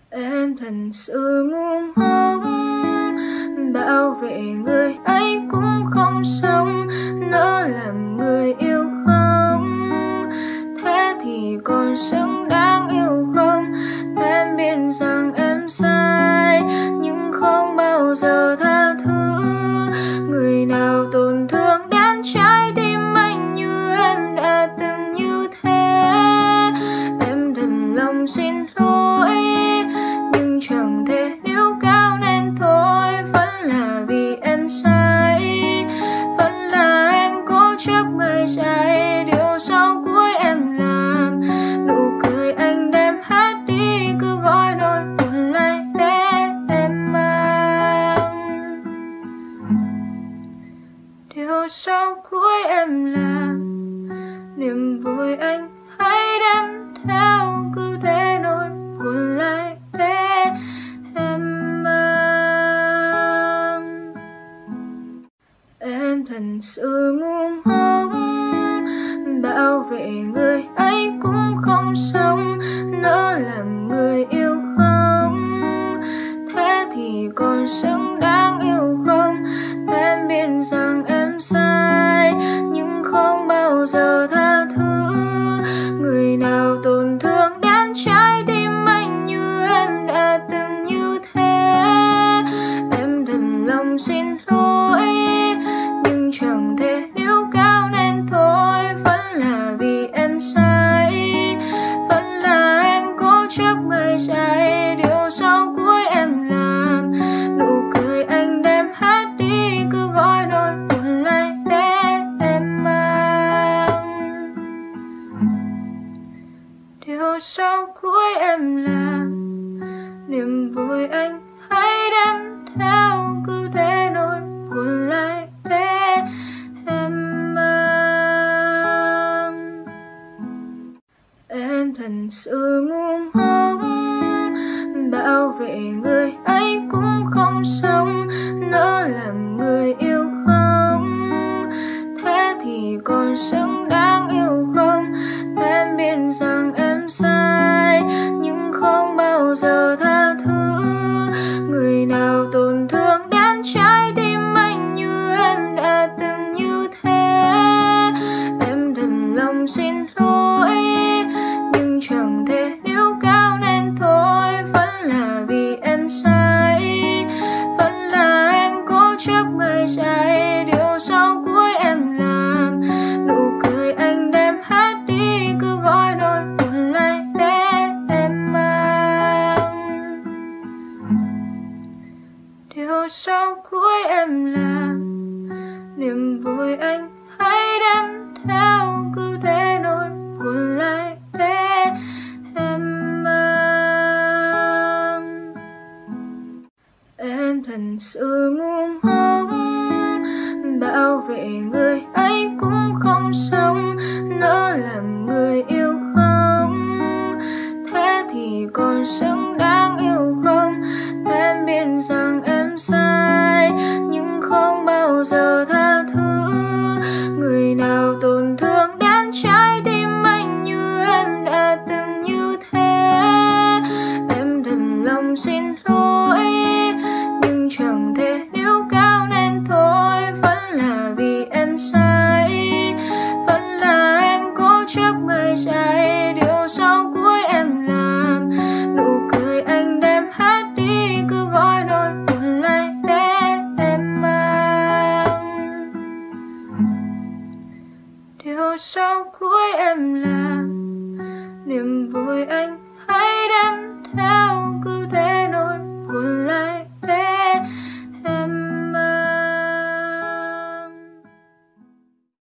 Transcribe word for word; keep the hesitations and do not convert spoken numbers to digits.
Em thật sự ngu ngốc, bảo vệ người ấy cũng không xong, nỡ làm người yêu không. Thế thì còn xứng đáng yêu không? Em biết rằng em sai, nhưng không bao giờ tha thứ. Người nào tổn thương đến trái tim anh như em đã từng như thế. Em thật lòng xin lỗi, nhưng chẳng thể níu cao nên thôi. Vẫn là vì em sai, vẫn là em cố chấp ngày dài. Điều sau cuối em làm, nụ cười anh đem hết đi, cứ gọi nỗi buồn lại để em mang. Điều sau cuối em làm, niềm vui anh hãy đem theo, cứ để nỗi buồn lại để em mang. Em thật sự ngu ngốc, bảo vệ người ấy cũng không xong, nỡ làm người yêu không. Thế thì còn xứng đáng yêu không? Em biết rằng em sai, nhưng không bao giờ tha thứ. Người nào tổn thương đến trái tim anh như em đã từng như thế. Em thật lòng xin lỗi, nhưng chẳng thể níu cao nên thôi. Vẫn là vì em sai, vẫn là em cố chấp ngày dài. Điều sau cuối em làm, nụ cười anh đem hết đi, cứ gọi nỗi buồn lại để em mang. Điều sau cuối em làm, niềm vui anh hãy đem theo, cứ để nỗi buồn lại để em mang. Em thật sự ngu ngốc, bảo vệ người ấy cũng không xong, nỡ làm người yêu không. Thế thì còn xứng đáng yêu không? Em biết rằng em sai, nhưng không bao giờ tha thứ. Người nào tổn thương đến trái tim anh như em đã từng như thế. Em thật lòng xin lỗi, nhưng chẳng thể níu cao nên thôi. Vẫn là vì em sai, vẫn là em cố chấp ngày dài. Điều sau cuối em làm, nụ cười anh đem hết đi, cứ gọi nỗi buồn lại để em mang. Điều sau cuối em làm, niềm vui anh hãy đem theo, cứ để nỗi buồn lại để em mang. Em thật sự ngu ngốc, bảo vệ người ấy cũng không xong, nỡ làm người yêu không. Thế thì còn xứng đáng yêu không? Em biết rằng em sai, nhưng không bao giờ tha thứ. Người nào tổn thương đến trái tim anh như em đã từng như thế. Em thật lòng xin lỗi, nhưng chẳng thể níu cao nên thôi. Vẫn là vì em sai, vẫn là em cố chấp ngày dài. Điều sau cuối em làm, nụ cười anh đem hết đi, cứ gọi nỗi buồn lại để em mang. Điều sau cuối em làm, niềm vui anh